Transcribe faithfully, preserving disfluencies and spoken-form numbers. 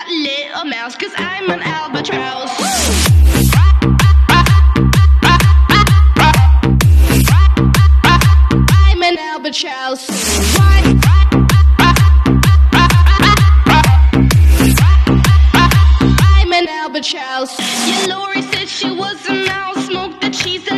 that little mouse, 'cause I'm an albatross. I'm an albatross. I'm an albatross. Yeah, Lori said she was a mouse, smoked the cheese.